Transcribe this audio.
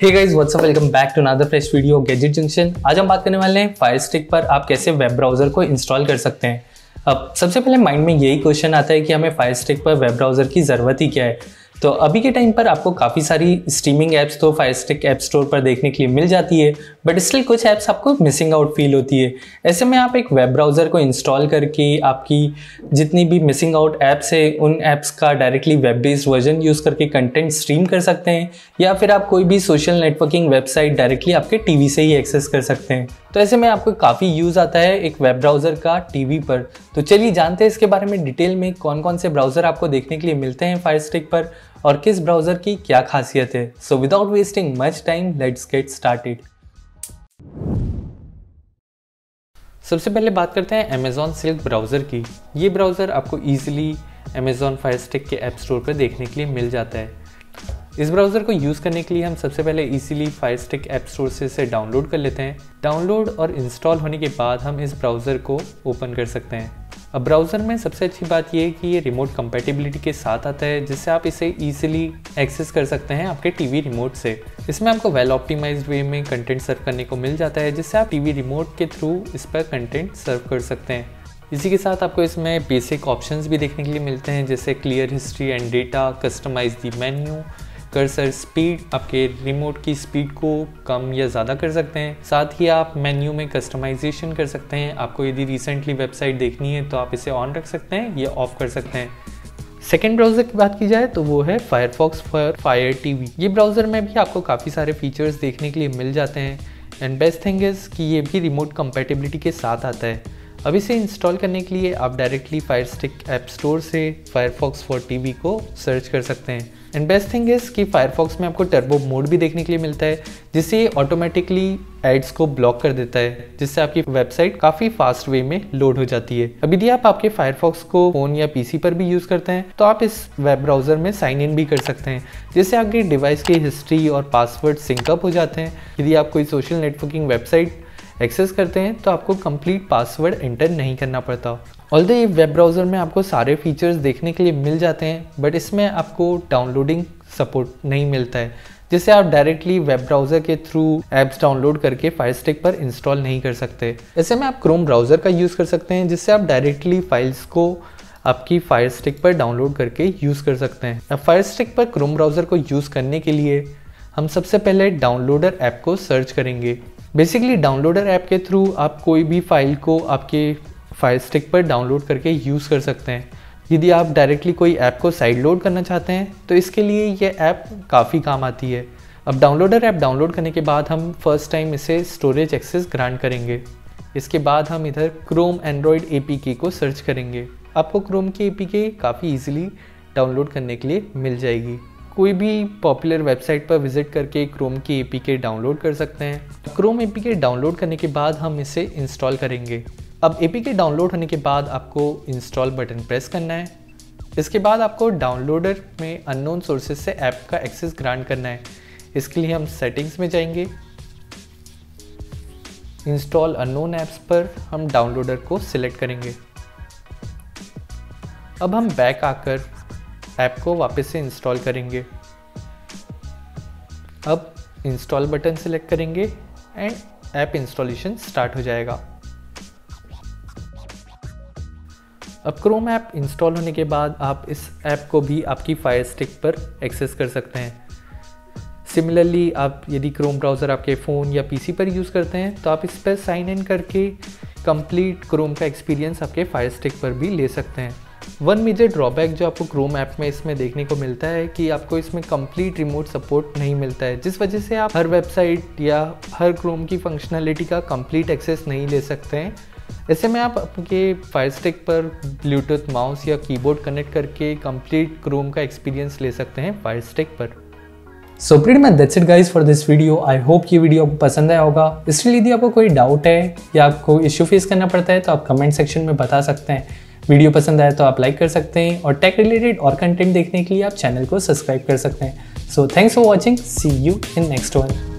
Hey guys what's up, welcome back to another fresh video gadget junction. आज हम बात करने वाले हैं फायर स्टिक पर आप कैसे वेब ब्राउज़र को इंस्टॉल कर सकते हैं। अब सबसे पहले माइंड में यही क्वेश्चन आता है कि हमें फायर स्टिक पर वेब ब्राउज़र की ज़रूरत ही क्या है। तो अभी के टाइम पर आपको काफ़ी सारी स्ट्रीमिंग ऐप्स तो फायर स्टिक ऐप स्टोर पर देखने के लिए मिल जाती है, बट स्टिल कुछ ऐप्स आपको मिसिंग आउट फील होती है। ऐसे में आप एक वेब ब्राउज़र को इंस्टॉल करके आपकी जितनी भी मिसिंग आउट ऐप्स है उन ऐप्स का directly web based version use करके कंटेंट स्ट्रीम कर सकते हैं, या फिर आप कोई भी सोशल नेटवर्किंग वेबसाइट डायरेक्टली आपके टीवी से ही एक्सेस कर सकते हैं। तो ऐसे में आपको काफ़ी यूज़ आता है एक वेब ब्राउज़र का टीवी पर। तो चलिए जानते हैं इसके बारे में डिटेल में, कौन कौन से ब्राउज़र आपको देखने के लिए मिलते हैं फायर स्टिक पर और किस ब्राउज़र की क्या खासियत है। So without wasting much time let's get started. सबसे पहले बात करते हैं अमेज़ॉन सिल्क ब्राउज़र की। ये ब्राउज़र आपको ईजिली अमेज़ॉन फायर स्टिक के ऐप स्टोर पर देखने के लिए मिल जाता है। इस ब्राउज़र को यूज़ करने के लिए हम सबसे पहले easily fire stick app store से इसे डाउनलोड कर लेते हैं। डाउनलोड और इंस्टॉल होने के बाद हम इस ब्राउज़र को ओपन कर सकते हैं। अब ब्राउज़र में सबसे अच्छी बात यह है कि ये रिमोट कंपैटिबिलिटी के साथ आता है, जिससे आप इसे ईजिली एक्सेस कर सकते हैं आपके टीवी रिमोट से। इसमें आपको वेल ऑप्टिमाइज्ड वे में कंटेंट सर्व करने को मिल जाता है, जिससे आप टीवी रिमोट के थ्रू इस पर कंटेंट सर्व कर सकते हैं। इसी के साथ आपको इसमें बेसिक ऑप्शंस भी देखने के लिए मिलते हैं, जैसे clear history and data, customize the menu, cursor speed, आपके रिमोट की स्पीड को कम या ज़्यादा कर सकते हैं। साथ ही आप मेन्यू में कस्टमाइजेशन कर सकते हैं। आपको यदि रिसेंटली वेबसाइट देखनी है तो आप इसे ऑन रख सकते हैं या ऑफ कर सकते हैं। सेकेंड ब्राउज़र की बात की जाए तो वो है फायरफॉक्स फॉर फायर टीवी। ये ब्राउज़र में भी आपको काफ़ी सारे फीचर्स देखने के लिए मिल जाते हैं एंड बेस्ट थिंग इज़ कि ये भी रिमोट कंपैटिबिलिटी के साथ आता है। अब इसे इंस्टॉल करने के लिए आप directly fire stick app store से फायरफॉक्स फॉर टीवी को सर्च कर सकते हैं। एंड बेस्ट थिंग इज़ कि फायरफॉक्स में आपको टर्बो मोड भी देखने के लिए मिलता है, जिससे ऑटोमेटिकली एड्स को ब्लॉक कर देता है, जिससे आपकी वेबसाइट काफ़ी फास्ट वे में लोड हो जाती है। अब यदि आप आपके फायरफॉक्स को फ़ोन या पीसी पर भी यूज़ करते हैं तो आप इस वेब ब्राउज़र में साइन इन भी कर सकते हैं, जिससे आपके डिवाइस की हिस्ट्री और पासवर्ड सिंकअप हो जाते हैं। यदि आप कोई सोशल नेटवर्किंग वेबसाइट एक्सेस करते हैं तो आपको कंप्लीट पासवर्ड एंटर नहीं करना पड़ता। ऑल्दो ये वेब ब्राउज़र में आपको सारे फीचर्स देखने के लिए मिल जाते हैं, बट इसमें आपको डाउनलोडिंग सपोर्ट नहीं मिलता है, जिससे आप डायरेक्टली वेब ब्राउज़र के थ्रू ऐप्स डाउनलोड करके फायर स्टिक पर इंस्टॉल नहीं कर सकते। ऐसे में आप क्रोम ब्राउज़र का यूज़ कर सकते हैं, जिससे आप डायरेक्टली फाइल्स को आपकी फायर स्टिक पर डाउनलोड करके यूज़ कर सकते हैं। अब फायर स्टिक पर क्रोम ब्राउज़र को यूज़ करने के लिए हम सबसे पहले डाउनलोडर ऐप को सर्च करेंगे। बेसिकली डाउनलोडर ऐप के थ्रू आप कोई भी फाइल को आपके फायर स्टिक पर डाउनलोड करके यूज़ कर सकते हैं। यदि आप डायरेक्टली कोई ऐप को साइड लोड करना चाहते हैं तो इसके लिए ये ऐप काफ़ी काम आती है। अब डाउनलोडर ऐप डाउनलोड करने के बाद हम फर्स्ट टाइम इसे स्टोरेज एक्सेस ग्रांट करेंगे। इसके बाद हम इधर क्रोम एंड्रॉयड APK को सर्च करेंगे। आपको क्रोम की APK काफ़ी ईजिली डाउनलोड करने के लिए मिल जाएगी। कोई भी पॉपुलर वेबसाइट पर विजिट करके क्रोम की APK डाउनलोड कर सकते हैं। क्रोम APK डाउनलोड करने के बाद हम इसे इंस्टॉल करेंगे। अब APK डाउनलोड होने के बाद आपको इंस्टॉल बटन प्रेस करना है। इसके बाद आपको डाउनलोडर में अननोन सोर्सेज से ऐप का एक्सेस ग्रांट करना है। इसके लिए हम सेटिंग्स में जाएंगे। इंस्टॉल अननोन ऐप्स पर हम डाउनलोडर को सिलेक्ट करेंगे। अब हम बैक आकर ऐप को वापस से इंस्टॉल करेंगे। अब इंस्टॉल बटन सिलेक्ट करेंगे एंड ऐप इंस्टॉलेशन स्टार्ट हो जाएगा। अब क्रोम ऐप इंस्टॉल होने के बाद आप इस ऐप को भी आपकी फायर स्टिक पर एक्सेस कर सकते हैं। सिमिलरली आप यदि क्रोम ब्राउज़र आपके फ़ोन या पीसी पर यूज़ करते हैं तो आप इस पर साइन इन करके कंप्लीट क्रोम का एक्सपीरियंस आपके फायर स्टिक पर भी ले सकते हैं। वन मेजर ड्रॉबैक जो आपको क्रोम ऐप में इसमें देखने को मिलता है कि आपको इसमें कंप्लीट रिमोट सपोर्ट नहीं मिलता है, जिस वजह से आप हर वेबसाइट या हर क्रोम की फंक्शनैलिटी का कंप्लीट एक्सेस नहीं ले सकते हैं। ऐसे में आप आपके फायर स्टिक पर ब्लूटूथ माउस या कीबोर्ड कनेक्ट करके कंप्लीट क्रोम का एक्सपीरियंस ले सकते हैं फायर स्टिक पर। So pretty much that's it guys for this video. I hope ये वीडियो आपको पसंद आया होगा। इसलिए यदि आपको कोई डाउट है या आपको इश्यू फेस करना पड़ता है तो आप कमेंट सेक्शन में बता सकते हैं। वीडियो पसंद आया तो आप लाइक कर सकते हैं और टेक रिलेटेड और कंटेंट देखने के लिए आप चैनल को सब्सक्राइब कर सकते हैं। So thanks for watching, see you in next one.